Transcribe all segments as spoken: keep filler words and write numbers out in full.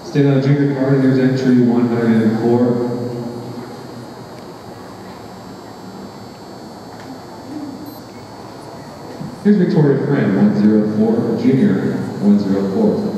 State LAHJA Junior card, here's entry one hundred four. Here's Victoria Friend, one zero four, Junior, one zero four.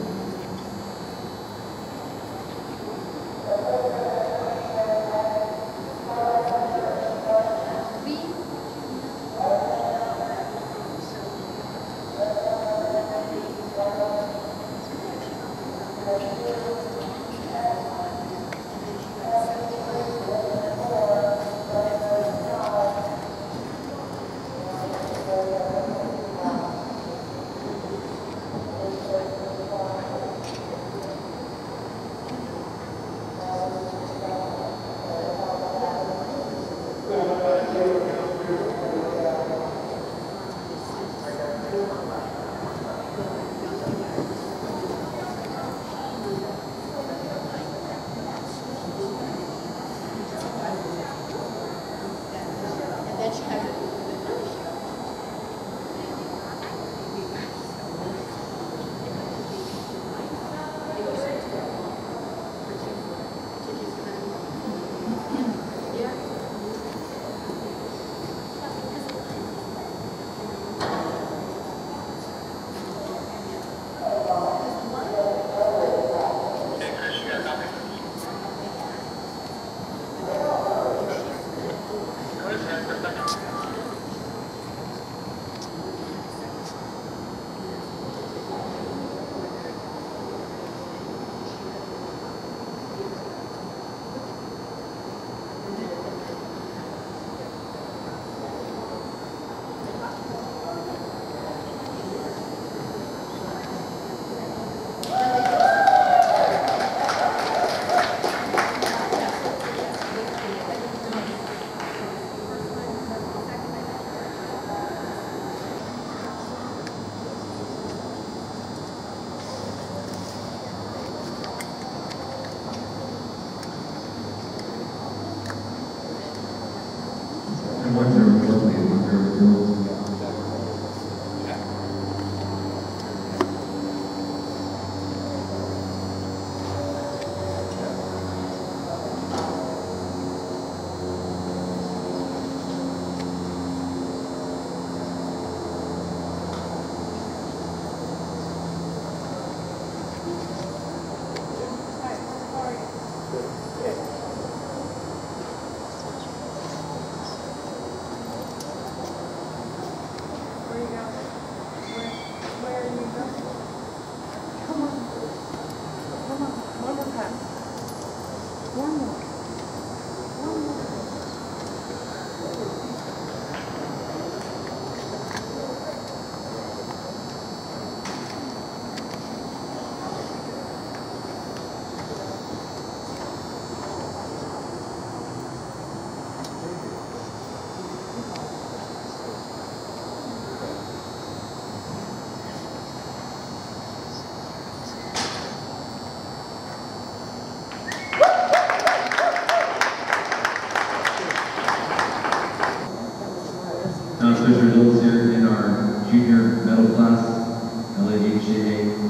Now, special results here in our junior medal class, L A H J A,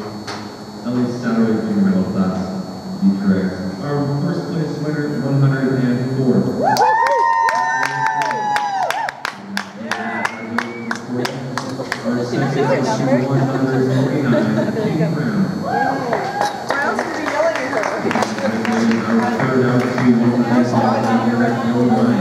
L A Salary Junior Medal class, to be correct. Our first place winner, one hundred four. Our second place, one hundred forty-nine, King Brown. Our third out to one hundred